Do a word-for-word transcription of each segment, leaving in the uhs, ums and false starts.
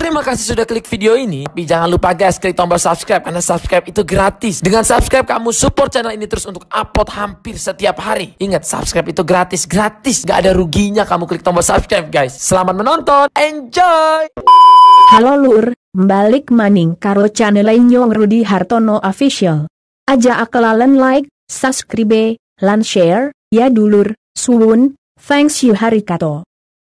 Terima kasih sudah klik video ini. Tapi jangan lupa guys, klik tombol subscribe karena subscribe itu gratis. Dengan subscribe kamu support channel ini terus untuk upload hampir setiap hari. Ingat, subscribe itu gratis, gratis. Gak ada ruginya kamu klik tombol subscribe guys. Selamat menonton, enjoy. Halo lur, balik maning karo channel Nyong Rudi Hartono Official. Aja akelalen like, subscribe, lan share, ya dulur, suwun, thanks you harikato.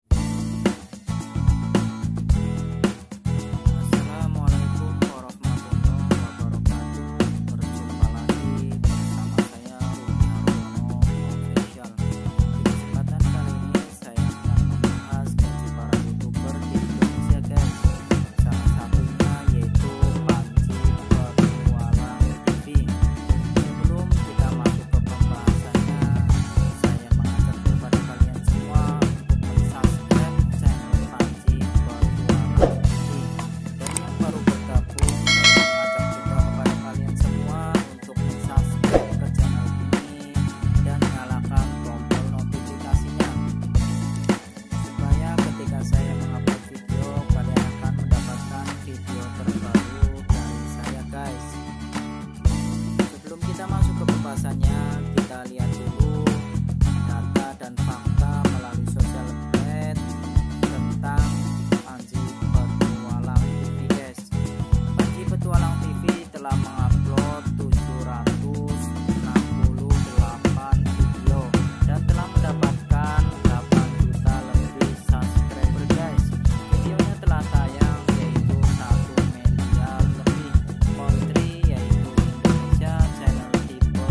Kita lihat dulu data dan fakta melalui sosial media tentang Panji Petualang T V guys. Panji Petualang T V telah mengupload tujuh ratus enam puluh delapan video dan telah mendapatkan delapan juta lebih subscriber guys. Videonya telah tayang yaitu satu miliar lebih country yaitu Indonesia, channel tipe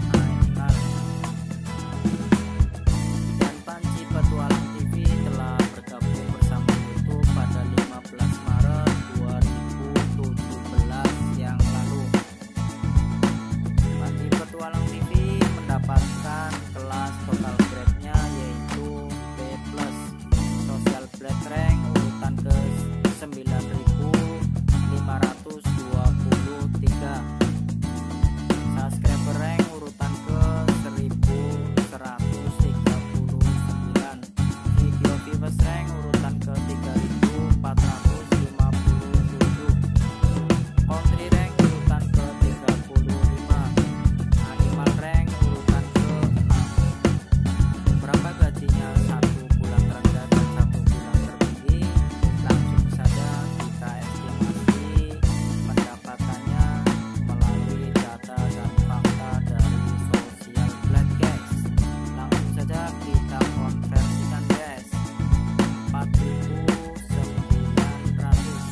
Petualang T V telah bergabung bersama YouTube pada lima belas Maret dua ribu tujuh belas yang lalu. Panji Petualang T V mendapatkan kelas total grade-nya yaitu B plus, Social Blade Rank urutan ke sembilan ribu lima ratus dua puluh tiga, Subscriber Rank urutan ke seribu seratus tiga puluh sembilan, Video Viewers Rank urutan ke tiga ribu empat ratus lima puluh tujuh, Country Rank urutan ke tiga puluh lima, Animal Rank urutan ke enam. Berapa gajinya satu bulan terendah dan satu bulan tertinggi? Langsung saja kita estimasi pendapatannya melalui data dan fakta dari Social Blade guys. Langsung saja kita konversikan guys. empat ribu sembilan ratus,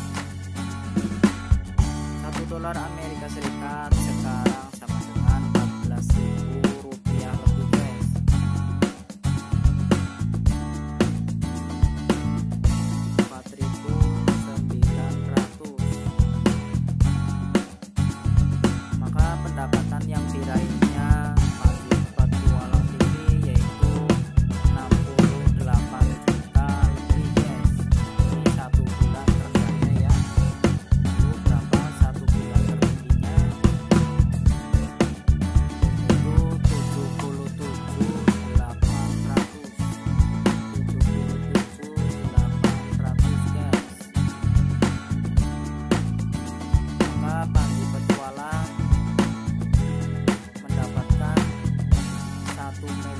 satu dolar Amerika Serikat sekarang sama dengan empat belas ribu rupiah lebih guys. empat ribu sembilan ratus, maka pendapatan yang diraihnya Panji Petualang T V yaitu enam puluh delapan juta lebih guys. Ini satu bulan rendahnya ya. Lalu berapa satu bulan tertingginya? Itu tujuh puluh tujuh ribu delapan ratus, tujuh puluh tujuh ribu delapan ratus guys. Maka Panji Petualang mendapatkan satu miliar